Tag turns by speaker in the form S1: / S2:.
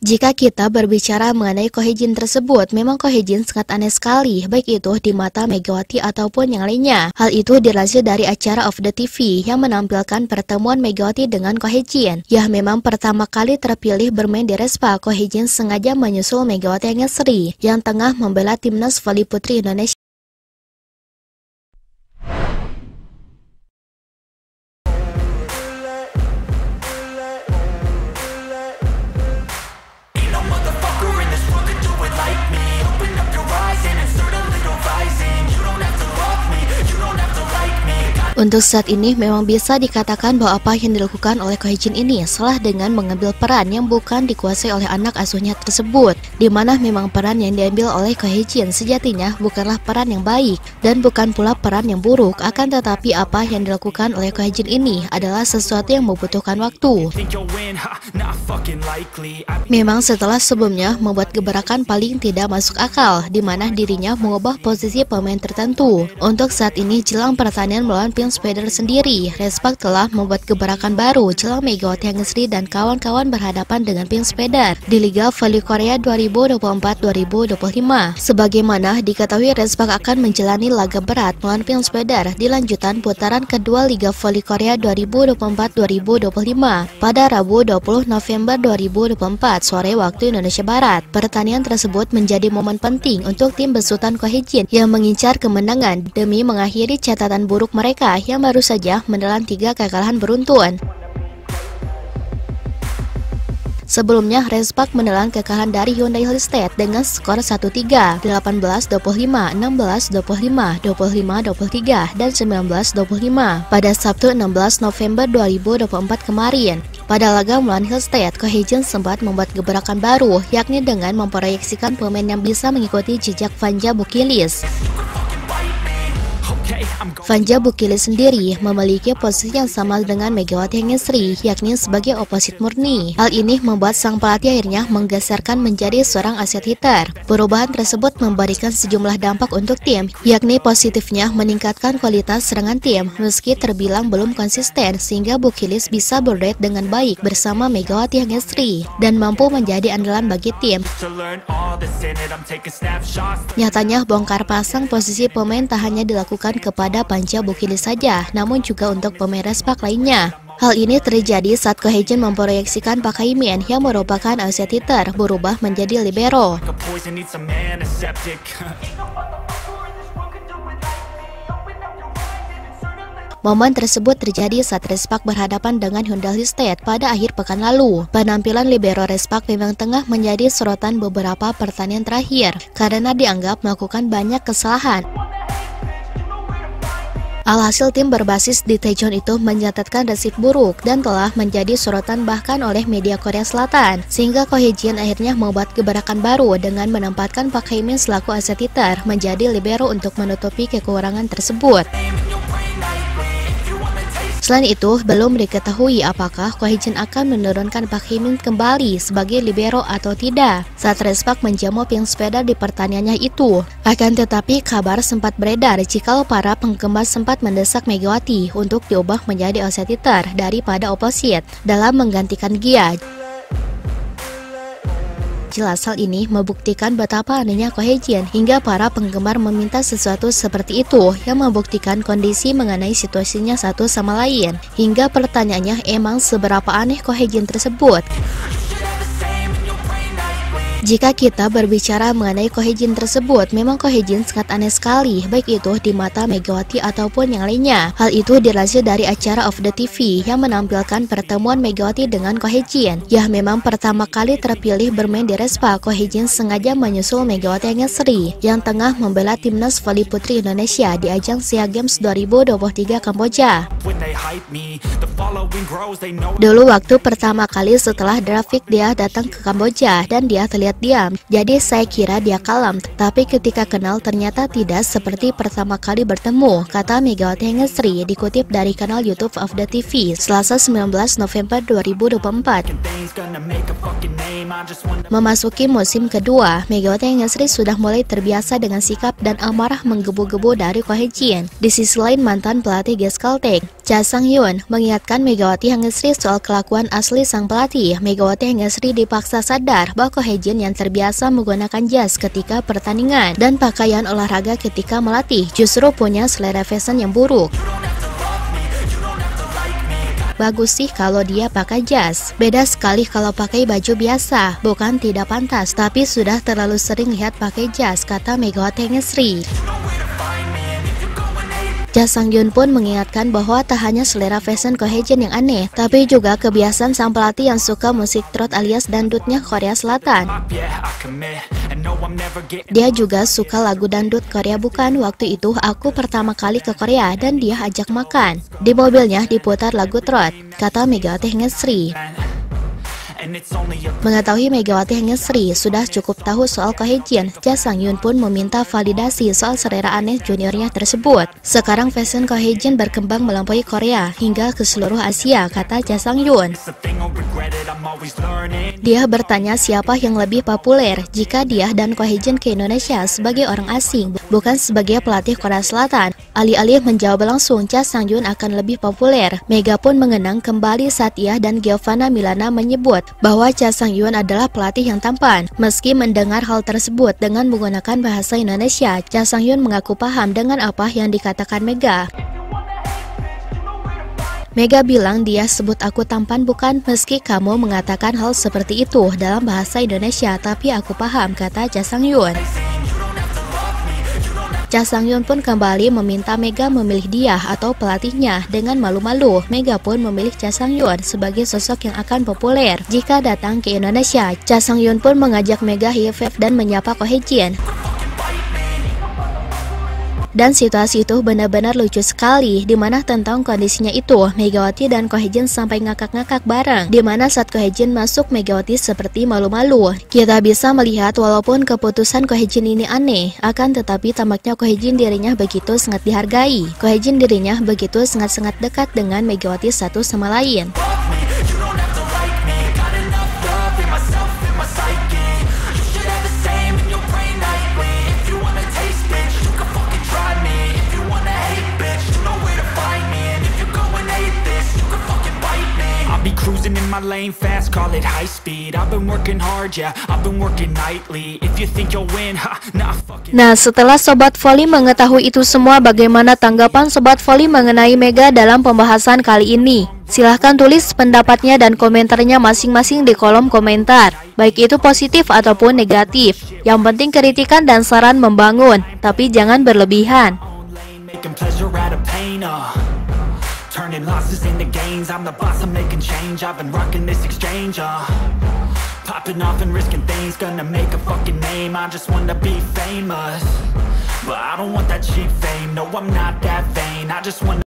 S1: Jika kita berbicara mengenai Ko Hye-jin tersebut, memang Ko Hye-jin sangat aneh sekali, baik itu di mata Megawati ataupun yang lainnya. Hal itu dilansir dari acara Of The TV yang menampilkan pertemuan Megawati dengan Ko Hye-jin. Ya, memang pertama kali terpilih bermain di Respa, Ko Hye-jin sengaja menyusul Megawati Angesri yang tengah membela timnas voli putri Indonesia. Untuk saat ini memang bisa dikatakan bahwa apa yang dilakukan oleh Ko Hye-jin ini salah dengan mengambil peran yang bukan dikuasai oleh anak asuhnya tersebut, di mana memang peran yang diambil oleh Ko Hye-jin sejatinya bukanlah peran yang baik dan bukan pula peran yang buruk, akan tetapi apa yang dilakukan oleh Ko Hye-jin ini adalah sesuatu yang membutuhkan waktu. Memang setelah sebelumnya membuat gebrakan paling tidak masuk akal, di mana dirinya mengubah posisi pemain tertentu. Untuk saat ini jelang pertandingan melawan Speder sendiri, Respa telah membuat gebrakan baru jelang Megawati Angesri dan kawan-kawan berhadapan dengan Speder di Liga Voli Korea 2024-2025. Sebagaimana diketahui, Respa akan menjalani laga berat melawan Speder di lanjutan putaran kedua Liga Voli Korea 2024-2025 pada Rabu 20 November 2024 sore waktu Indonesia Barat. Pertandingan tersebut menjadi momen penting untuk tim besutan Ko Hye-jin yang mengincar kemenangan demi mengakhiri catatan buruk mereka yang baru saja menelan 3 kekalahan beruntun. Sebelumnya, Respa menelan kekalahan dari Hyundai Hillstead dengan skor 1-3, 18-25, 16-25, 25-23, dan 19-25 pada Sabtu 16 November 2024 kemarin. Pada laga melawan Hillstead, Ko Hye-jin sempat membuat gebrakan baru, yakni dengan memproyeksikan pemain yang bisa mengikuti jejak Vanja Bukilis. Vanja Bukilis sendiri memiliki posisi yang sama dengan Megawati Angesri, yakni sebagai oposit murni. Hal ini membuat sang pelatih akhirnya menggeserkan menjadi seorang aset hitter. Perubahan tersebut memberikan sejumlah dampak untuk tim, yakni positifnya meningkatkan kualitas serangan tim, meski terbilang belum konsisten, sehingga Bukilis bisa berduet dengan baik bersama Megawati Angesri dan mampu menjadi andalan bagi tim. Nyatanya, bongkar pasang posisi pemain tak hanya dilakukan kepada Vanja Bukilis saja, namun juga untuk pemain Respa lainnya. Hal ini terjadi saat Ko Hye-jin memproyeksikan Pak Hye-min yang merupakan aset hitter berubah menjadi libero. Momen tersebut terjadi saat Respa berhadapan dengan Hyundai Hillstead pada akhir pekan lalu. Penampilan libero Respa memang tengah menjadi sorotan beberapa pertandingan terakhir karena dianggap melakukan banyak kesalahan. Alhasil tim berbasis di Daejeon itu mencatatkan resip buruk dan telah menjadi sorotan bahkan oleh media Korea Selatan, sehingga Ko Hye-jin akhirnya membuat gebrakan baru dengan menempatkan Pak Hye-min selaku aset hitter menjadi libero untuk menutupi kekurangan tersebut. Selain itu, belum diketahui apakah Ko Hye-jin akan menurunkan Pak Hye-min kembali sebagai libero atau tidak saat Respa menjamu Speder di pertandingannya itu. Akan tetapi, kabar sempat beredar jika para penggemar sempat mendesak Megawati untuk diubah menjadi aset hitter daripada oposit dalam menggantikan Gia. Jelas hal ini membuktikan betapa anehnya Ko Hye-jin hingga para penggemar meminta sesuatu seperti itu yang membuktikan kondisi mengenai situasinya satu sama lain. Hingga pertanyaannya, emang seberapa aneh Ko Hye-jin tersebut? Jika kita berbicara mengenai Ko Hye-jin tersebut, memang Ko Hye-jin sangat aneh sekali, baik itu di mata Megawati ataupun yang lainnya. Hal itu dilansir dari acara Of The TV yang menampilkan pertemuan Megawati dengan Ko Hye-jin. Ya, memang pertama kali terpilih bermain di Respa, Ko Hye-jin sengaja menyusul Megawati Angesri yang tengah membela timnas voli putri Indonesia di ajang SEA Games 2023 Kamboja. Dulu waktu pertama kali setelah Draft dia datang ke Kamboja dan dia terlihat terlihat diam, jadi saya kira dia kalem. Tapi ketika kenal ternyata tidak seperti pertama kali bertemu, kata Megawati Hengestri, dikutip dari kanal YouTube of the TV, Selasa 19 November 2024. Memasuki musim kedua, Megawati Hengestri sudah mulai terbiasa dengan sikap dan amarah menggebu-gebu dari Ko Hye-jin. Di sisi lain, mantan pelatih GS Caltech, Cha Sang-hyun, mengingatkan Megawati Hengestri soal kelakuan asli sang pelatih. Megawati Hengestri dipaksa sadar bahwa Ko Hye-jin yang terbiasa menggunakan jas ketika pertandingan dan pakaian olahraga ketika melatih justru punya selera fashion yang buruk. Bagus sih kalau dia pakai jas. Beda sekali kalau pakai baju biasa. Bukan tidak pantas, tapi sudah terlalu sering lihat pakai jas, kata Megawati Hengestri. Cha Sang-hyun pun mengingatkan bahwa tak hanya selera fashion Ko Hye-jin yang aneh, tapi juga kebiasaan sang pelatih yang suka musik trot alias dangdutnya Korea Selatan. Dia juga suka lagu dangdut Korea bukan. Waktu itu aku pertama kali ke Korea dan dia ajak makan. Di mobilnya diputar lagu trot, kata Megawati Hengestri. Mengetahui Megawati Hengestri sudah cukup tahu soal Ko Hye-jin, Cha Sang-hyun pun meminta validasi soal selera aneh juniornya tersebut. Sekarang fashion Ko Hye-jin berkembang melampaui Korea hingga ke seluruh Asia, kata Cha Sang-hyun. Dia bertanya siapa yang lebih populer jika dia dan Ko Hye-jin ke Indonesia sebagai orang asing, bukan sebagai pelatih Korea Selatan. Alih-alih menjawab langsung Cha Sang-hyun akan lebih populer, Mega pun mengenang kembali saat ia dan Giovanna Milana menyebut bahwa Cha Sang-hyun adalah pelatih yang tampan. Meski mendengar hal tersebut dengan menggunakan bahasa Indonesia, Cha Sang-hyun mengaku paham dengan apa yang dikatakan Mega. Mega bilang dia sebut aku tampan bukan, meski kamu mengatakan hal seperti itu dalam bahasa Indonesia, tapi aku paham, kata Cha Sang-hyun. Cha Sang-hyun pun kembali meminta Mega memilih dia atau pelatihnya. Dengan malu-malu, Mega pun memilih Cha Sang-hyun sebagai sosok yang akan populer jika datang ke Indonesia. Cha Sang-hyun pun mengajak Mega high five dan menyapa Ko Hye-jin. Dan situasi itu benar-benar lucu sekali, dimana tentang kondisinya itu, Megawati dan Ko Hye-jin sampai ngakak-ngakak bareng, dimana saat Ko Hye-jin masuk, Megawati seperti malu-malu. Kita bisa melihat walaupun keputusan Ko Hye-jin ini aneh, akan tetapi tampaknya Ko Hye-jin dirinya begitu sangat dihargai. Ko Hye-jin dirinya begitu sangat-sangat dekat dengan Megawati satu sama lain.
S2: Cruising in my lane fast, call it high speed. I've been working hard, yeah, I've been working nightly. If you think you'll win, ha, nah, fuck it.
S1: Nah, setelah Sobat Voli mengetahui itu semua, bagaimana tanggapan Sobat Voli mengenai Mega dalam pembahasan kali ini? Silahkan tulis pendapatnya dan komentarnya masing-masing di kolom komentar, baik itu positif ataupun negatif. Yang penting kritikan dan saran membangun, tapi jangan berlebihan.
S2: Turning losses into gains, I'm the boss, I'm making change. I've been rocking this exchange, popping off and risking things, gonna make a fucking name. I just wanna be famous, but I don't want that cheap fame. No, I'm not that vain, I just wanna